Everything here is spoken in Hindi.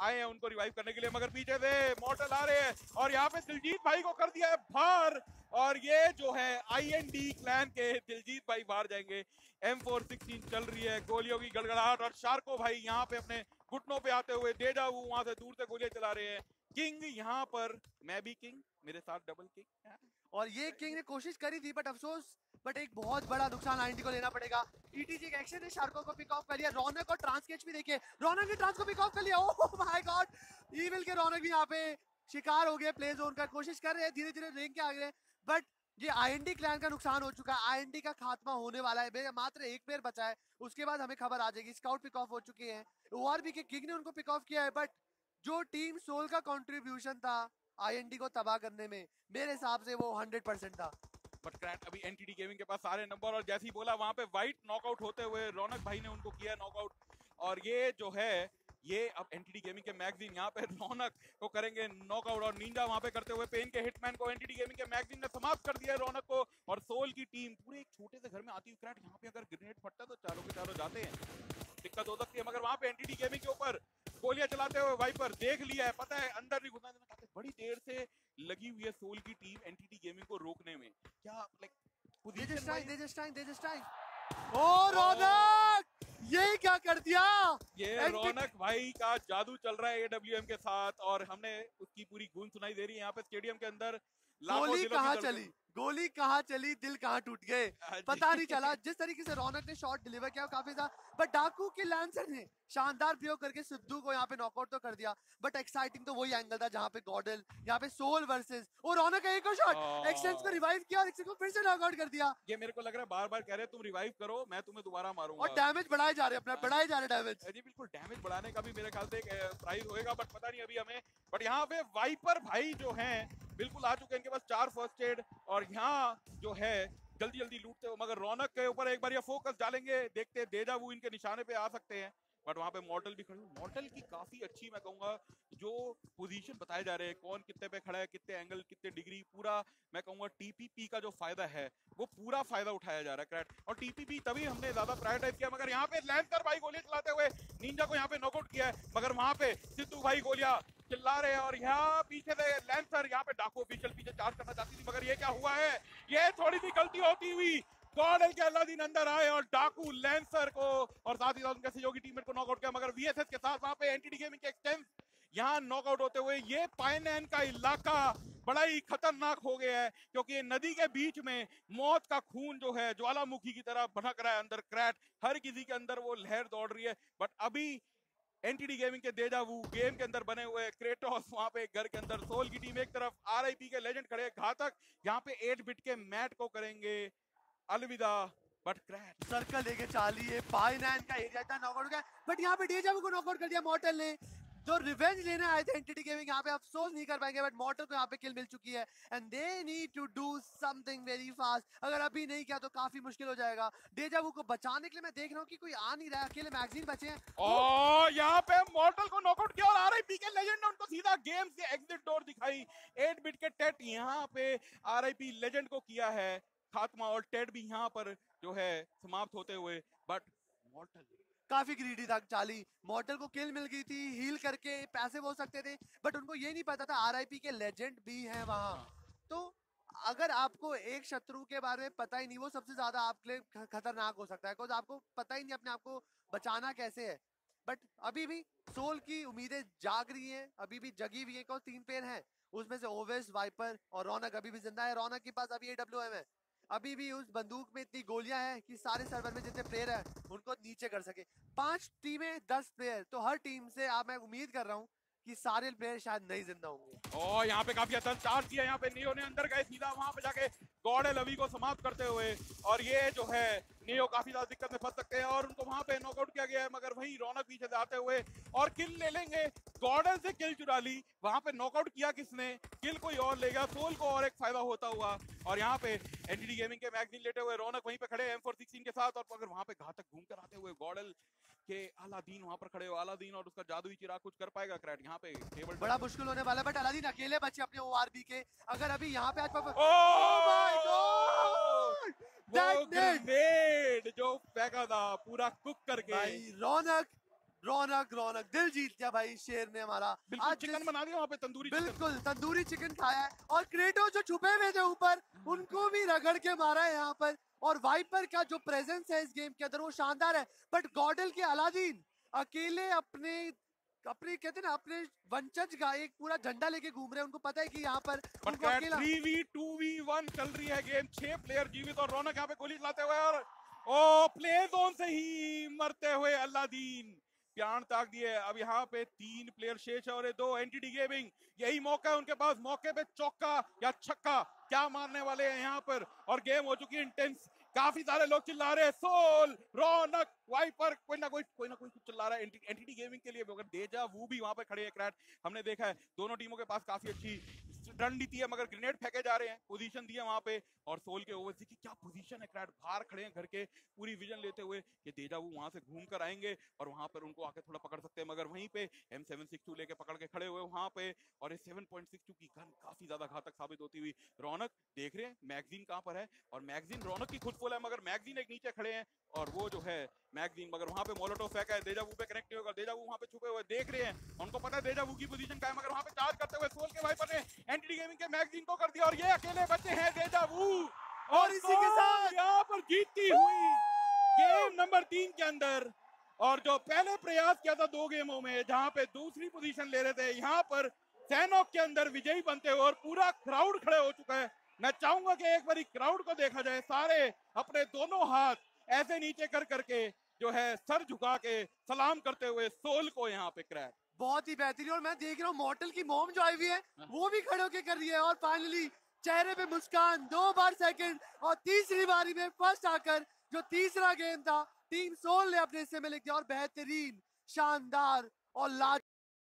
आए हैं उनको रिवाइव करने के लिए, मगर पीछे से मॉर्टल आ रहे हैं और यहाँ पे दिलजीत भाई को कर दिया है बाहर। और ये जो है IND क्लैन के दिलजीत भाई बाहर जाएंगे। M416 चल रही है, गोलियों की गड़गड़ाहट और शार्को भाई यहाँ पे अपने घुटनों पे आते हुए डेजावू वहां से दूर से गोलियां चला रहे हैं। किंग यहाँ पर, मैं भी किंग, मेरे साथ डबल किंग। और ये किंग ने कोशिश करी थी बट अफसोस, बट एक बहुत बड़ा नुकसान IND को लेना पड़ेगा। ETG का एक्शन ने शार्को को पिक ऑफ कर लिया। रौनक और ट्रांसकेच भी देखिए, रौनक ने ट्रांस को पिक ऑफ कर लिया। ओह माय गॉड, ईविल के रौनक भी यहाँ पे शिकार हो गए प्ले जोन का। कोशिश कर रहे हैं धीरे धीरे रेंग के आगे, बट ये IND क्लैन का नुकसान हो चुका है। IND का खात्मा होने वाला है, मात्र एक प्लेयर बचा है, उसके बाद हमें खबर आ जाएगी। स्काउट पिक ऑफ हो चुके हैं, ORB के किंग ने उनको पिक ऑफ किया है, बट जो टीम सोल का कंट्रीब्यूशन था IND को तबाह करने में, मेरे हिसाब से वो 100% था। बट क्रैट अभी NTD गेमिंग के पास सारे नंबर, और जैसे ही बोला वहां पे वाइट नॉकआउट होते हुए रौनक भाई ने उनको किया नॉकआउट। और ये जो है ये अब NTD गेमिंग के मैगजीन यहाँ पे रौनक को करेंगे नॉकआउट, और निंजा वहां पे करते हुए पेन के हिटमैन को NTD गेमिंग के मैगजीन ने समाप्त कर दिया है रौनक को। और सोल की टीम पूरे एक छोटे से घर में आती हुई क्रैट, यहाँ पे अगर ग्रेनेड फटता तो चारों के चारों जाते हैं, दिक्कत हो सकती है। मगर वहां पे NTD गेमिंग के ऊपर गोलियां चलाते हुए वाइपर देख लिया है, पता है अंदर नहीं घुसना देना। काफी बड़ी देर से लगी हुई है सोल की टीम NTD गेमिंग को रोकने में। क्या ओ रौनक, ये क्या कर दिया? ये रौनक भाई का जादू चल रहा है AWM के साथ, और हमने उसकी पूरी गूंज सुनाई दे रही है यहाँ पे स्टेडियम के अंदर। गोली कहाँ चली, गोली कहाँ चली, दिल कहाँ टूट गए, पता नहीं चला। जिस तरीके से रौनक ने शॉट डिलीवर किया काफी ज्यादा, बट डाकू के लैंसर ने शानदार प्रयोग करके सिद्धू को यहाँ पे नॉकआउट तो कर दिया। बट एक्साइटिंग तो वही एंगल था जहाँ पे गॉडल, यहाँ पे सोल वर्सेस, और रौनक का एक और शॉट एक्सटेंस को रिवाइव किया और एक्सटेंस को फिर से नॉकआउट कर दिया। ये मेरे को लग रहा है बार बार कह रहे हैं तुम रिवाइव करो, मैं तुम्हें दोबारा मारूंगा, और डैमेज बढ़ाए जा रहे हैं, अपना बढ़ाए जा रहे डैमेज। जी बिल्कुल, डैमेज बढ़ाने का भी मेरे ख्याल से एक प्राइस होएगा, बट पता नहीं अभी हमें। बट यहाँ पे वाइपर भाई जो हैं बिल्कुल आ चुके हैं, इनके पास 4 फर्स्ट एड, और यहाँ जो है जल्दी जल्दी लूटते हो। मगर रौनक के ऊपर एक बार ये फोकस डालेंगे, देखते हैं डेजावू इनके निशाने पे आ सकते हैं। बट वहां पे मॉर्टल भी खड़े, मॉर्टल की काफी अच्छी मैं कहूंगा जो पोजीशन बताए जा रहे हैं, कौन कितने पे खड़ा है, कितने एंगल, कितने डिग्री, पूरा मैं कहूंगा TPP का जो फायदा है वो पूरा फायदा उठाया जा रहा है क्रैट। और TPP तभी हमने ज्यादा प्रायोरिटाइज किया। मगर यहाँ पे लैंसर भाई गोलियां चलाते हुए निंजा को यहाँ पे नॉकआउट किया है, मगर वहां पे सिद्धू भाई गोलियां चिल्ला रहे हैं। और यहाँ पीछे से लैंसर, यहाँ पे डाकू ऑफिशियल पीछे चार्ज करना चाहती थी, मगर ये क्या हुआ है, ये थोड़ी सी गलती होती हुई गॉडल के अलादीन अंदर आए और डाकू लैंसर को और साथ ही साथ उनके सहयोगी टीममेट को नॉकआउट किया। मगर VSS के साथ वहां पे NTD गेमिंग के एक्सटेंस यहाँ नॉकआउट होते हुए, ये पाइनैन का इलाका बड़ा ही खतरनाक हो गया है, क्योंकि ये नदी के बीच में मौत का खून जो है ज्वालामुखी की तरह भड़क रहा है अंदर क्रैट, हर किसी के अंदर वो लहर दौड़ रही है। बट अभी NTD गेमिंग के डेजावू गेम के अंदर बने हुए क्रेटोस वहां पे घर के अंदर, सोल की टीम एक तरफ, RIP के लेजेंड खड़े घातक यहाँ पे 8 बिट के मैट को करेंगे अलविदा। बट क्रैट सर्कल लेके चाली है, पाइनैन का एरिया था, नॉकआउट हो गया, बट यहाँ पे डेजावू को नॉकआउट कर दिया मॉर्टल ने। जो रिवेंज लेने आए थे NTD गेमिंग, यहाँ पे अफसोस नहीं कर पाएंगे, बट मॉर्टल को यहाँ पे किल मिल चुकी है and they need to do something very fast. अगर अभी नहीं किया तो काफी मुश्किल हो जाएगा। डेजावू को बचाने के लिए मैं देख रहा हूँ कि कोई आ नहीं रहा है, अकेले मैगजीन बचे हैं। और यहाँ पे मॉर्टल को नॉकआउट किया और RIP के लेजेंड ने उनको सीधा गेम से एग्जिट डोर दिखाई। 8 बिट के टेट यहाँ पे RIP लेजेंड को किया है खात्मा, और टेट भी यहाँ पर जो है समाप्त होते हुए। बट मॉर्टल काफी ग्रीडी था चाली, मॉर्टल को किल मिल गई थी, हील करके पैसे हो सकते थे, बट उनको ये नहीं पता था RIP के लेजेंड भी हैं वहां। तो अगर आपको एक शत्रु के बारे में पता ही नहीं, वो सबसे ज्यादा आपके लिए खतरनाक हो सकता है, बिकॉज आपको पता ही नहीं अपने आप को बचाना कैसे है। बट अभी भी सोल की उम्मीदें जाग रही हैं, अभी भी जगी हुई है, 3 पेयर हैं, उसमें से ओवेस, वाइपर और रौनक अभी भी जिंदा है। रौनक के पास अभी AWM है, अभी भी उस बंदूक में इतनी गोलियां हैं कि सारे सर्वर में जितने प्लेयर हैं उनको नीचे कर सके। 5 टीमें 10 प्लेयर, तो हर टीम से आप, मैं उम्मीद कर रहा हूँ कि सारे प्लेयर शायद नहीं जिंदा होंगे। और यहाँ पे काफी अच्छा चार्ज किया, यहाँ पे नियो ने अंदर गए सीधा वहां पे जाके गॉडल अभी को समाप्त करते हुए, और ये जो है नियो काफी ज्यादा दिक्कत में फंस सकते हैं और उनको वहां पे नॉकआउट किया गया है। मगर वही रौनक पीछे से आते हुए और किल ले लेंगे, गॉडल से किल चुरा ली, वहां पे नॉकआउट किया किसने, किल कोई और ले गया, सोल को और एक फायदा होता हुआ। और यहाँ पे NTD गेमिंग के मैगजीन लेटे हुए रौनक वहीं पे खड़े M416 के साथ, और अगर वहां पे घातक घूम कर आते हुए गॉडल के अलादीन वहां पर खड़े हो, अलादीन और उसका जादुई चिराग कुछ कर पाएगा क्रैट? यहाँ पे टेबल बड़ा मुश्किल होने वाला है, बट अलादीन अकेले बचे अपने ORB के। अगर अभी यहाँ पे आज ग्रेनेड जो फेंका था पूरा कुक करके, भाई रौनक रौनक रौनक दिल जीत गया भाई शेर ने हमारा। बिल्कुल आज चिकन जिस- बना दिया वहाँ पे, तंदूरी चिकन। बिल्कुल तंदूरी चिकन खाया है और क्रेटो जो छुपे हुए थे ऊपर उनको भी रगड़ के मारा है यहाँ पर। और वाइपर का जो प्रेजेंस है इस गेम के अंदर वो शानदार है। बट गॉडल के अलादीन अकेले अपने अपने कहते हैं ना अपने वंशज का एक पूरा झंडा लेके घूम रहे हैं। उनको पता है कि यहाँ पर बट उनको अकेला 3v2v1 चल रही है गेम, 6 प्लेयर जीवित और रौनक यहाँ पे गोली चलाते हुए और ओ प्ले जोन से ही मरते हुए अल्लादीन प्राण त्याग दिए। अब यहाँ पे 3 प्लेयर शेष है और ये 2 एंटिटी गेमिंग, यही मौका है उनके पास, मौके पे चौका या छक्का क्या मारने वाले हैं यहाँ पर। और गेम हो चुकी है इंटेंस, काफी सारे लोग चिल्ला रहे हैं, सोल, रौनक, वाइपर, कोई ना कोई कुछ चिल्ला रहा है एंटिटी गेमिंग के लिए। मगर डेजा वू भी वहां पे खड़े हैं क्रैट, हमने देखा है दोनों टीमों के पास काफी अच्छी रणनीति है, मगर ग्रेनेड फेंके जा रहे हैं, पोजीशन दी है वहां पे। और सोल के ओवरसी की क्या पोजीशन है, क्रैट बाहर खड़े हैं घर के पूरी विजन लेते हुए कि डेजा वू वहां से घूम कर आएंगे और वहां पर उनको आके थोड़ा पकड़ सकते हैं। मगर वहीं पे M762 लेके पकड़ के खड़े हुए वहां पे, और ये 7.62 की गन काफी ज्यादा घातक साबित होती हुई। रौनक देख रहे हैं मैगजीन कहां पर है, और मैगजीन रौनक की खुद फुल है, मगर मैगजीन एक नीचे खड़े हैं और वो जो है मैगजीन, मगर वहां पे मोलोटोव फेंका है, डेजा वू पे कनेक्ट नहीं होगा। डेजा वू वहां पे छुपे हुए देख रहे हैं, उनको पता है डेजा वू की पोजीशन क्या है, मगर वहां पे चार्ज करते हुए सोल के वाइपर ने एंटिटी गेमिंग के मैगजीन को कर दिया और ये अकेले बचे हैं डेजा वू। और इसी के साथ यहाँ पर जीतती हुई गेम नंबर 3 के अंदर, और जो पहले प्रयास किया था 2 गेमों में जहां पे दूसरी पोजीशन ले रहे थे, यहाँ पर सैनॉक के अंदर विजयी बनते हुए और पूरा क्राउड खड़े हो चुका है। मैं चाहूंगा कि एक बार क्राउड को देखा जाए, सारे अपने दोनों हाथ ऐसे नीचे कर करके जो है सर झुका के सलाम करते हुए सोल को यहाँ पे क्रैक। बहुत ही बेहतरीन। और मैं देख रहा हूँ मॉर्टल की मॉम जो आई हुई है वो भी खड़े होके कर रही है और फाइनली चेहरे पे मुस्कान, 2 बार सेकंड और तीसरी बारी में फर्स्ट आकर जो तीसरा गेम था टीम सोल ने अपने हिस्से में लिख दिया। और बेहतरीन, शानदार और